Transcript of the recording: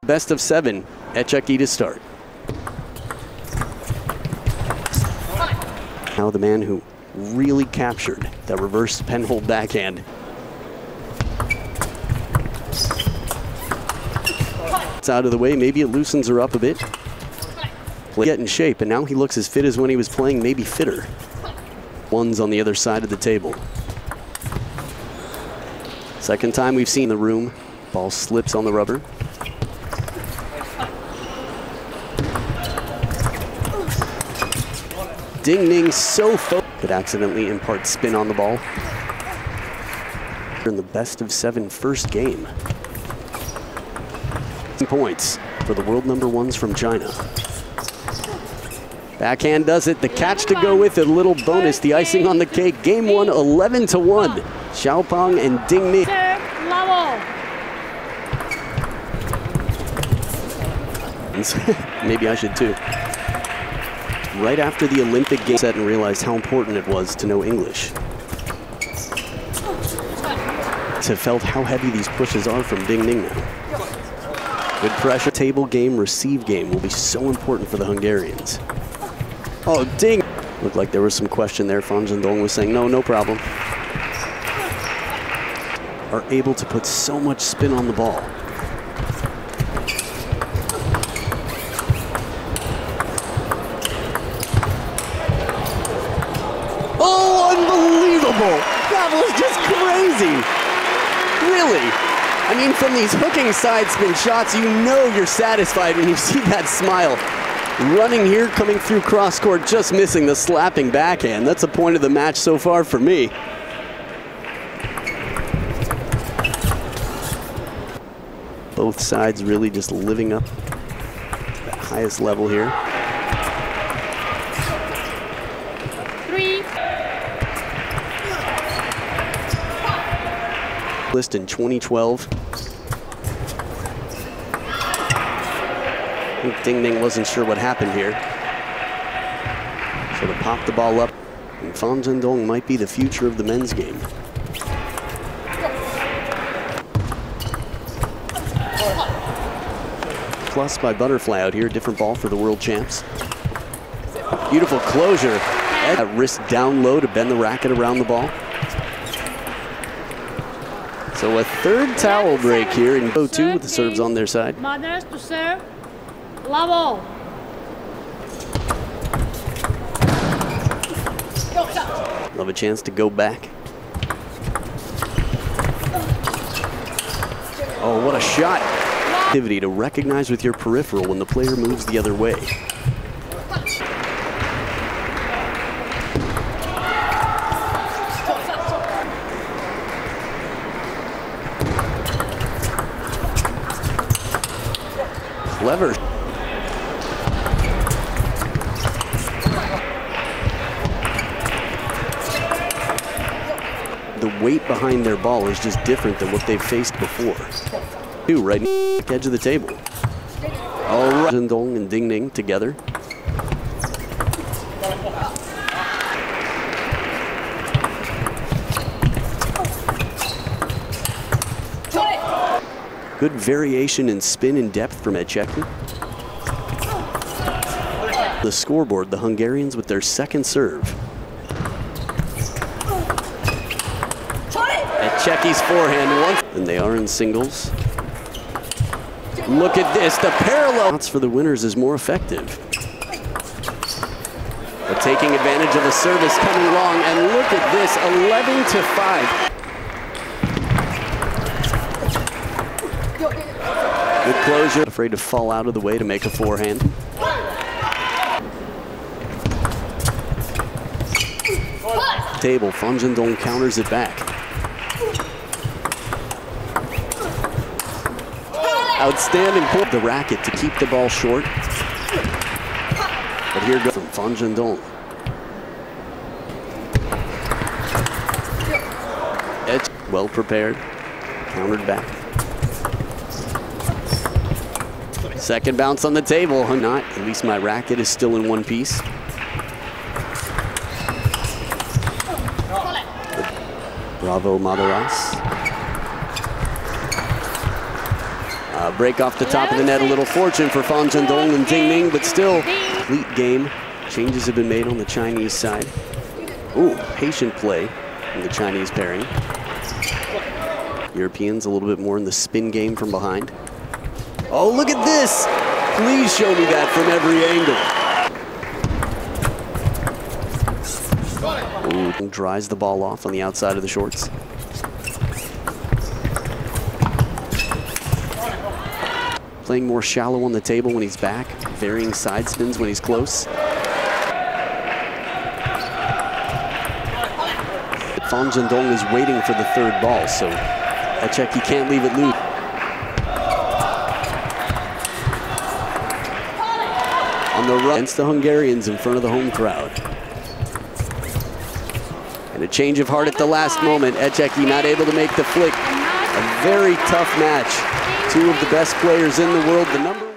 Best of 7, Echeki to start. Now the man who really captured that reverse penhold backhand. It's out of the way, maybe it loosens her up a bit. Get in shape, and now he looks as fit as when he was playing, maybe fitter. One's on the other side of the table. Second time we've seen the room. Ball slips on the rubber. Ding Ning so could accidentally impart spin on the ball. In the best of 7 first game. Points for the world #1s from China. Backhand does it, the catch to go with it, a little bonus, the icing on the cake. Game 1, 11-1. Xiaopeng and Ding Ning. Maybe I should too. Right after the Olympic Games set and realized how important it was to know English. Have felt how heavy these pushes are from Ding Ning now. Good pressure. Table game, receive game will be so important for the Hungarians. Oh, Ding! Looked like there was some question there. Fan Zhendong was saying, no problem. Are able to put so much spin on the ball. Oh, unbelievable! That was just crazy! Really? I mean, from these hooking side spin shots, you know you're satisfied when you see that smile. Running here, coming through cross court, just missing the slapping backhand. That's the point of the match so far for me. Both sides really just living up to the highest level here. 3. List in 2012. I think Ding Ning wasn't sure what happened here. So to pop the ball up, and Fan Zhendong might be the future of the men's game. Plus by Butterfly out here, different ball for the world champs. Beautiful closure. That wrist down low to bend the racket around the ball. So a third towel break here in 0-2 with the serves on their side. Mothers to serve. Level. Love a chance to go back. Oh, what a shot. Activity to recognize with your peripheral when the player moves the other way. Clever. The weight behind their ball is just different than what they've faced before. Right edge of the table. All right, Zhendong and Ding Ning together. Good variation in spin and depth from Echeki. The scoreboard, the Hungarians with their second serve. Echeki's forehand once, and they are in singles. Look at this, the parallel for the winners is more effective. But taking advantage of the service coming wrong, and look at this, 11-5. Good closure, afraid to fall out of the way to make a forehand. Table, Fan Zhendong counters it back. Outstanding pull the racket to keep the ball short. But here goes from Fan Zhendong. Edge, well prepared, countered back. Second bounce on the table, not, at least my racket is still in one piece. Bravo, Madaras. Break off the top of the net, a little fortune for Fan Zhendong and Ding Ning, but still, complete game. Changes have been made on the Chinese side. Ooh, patient play in the Chinese pairing. Europeans a little bit more in the spin game from behind. Oh, look at this! Please show me that from every angle. Ooh, dries the ball off on the outside of the shorts. Playing more shallow on the table when he's back, varying side spins when he's close. Fan Zhendong is waiting for the third ball, so Echeki can't leave it loose. On the run against the Hungarians in front of the home crowd. And a change of heart at the last moment. Echeki not able to make the flick. A very tough match. Two of the best players in the world. The number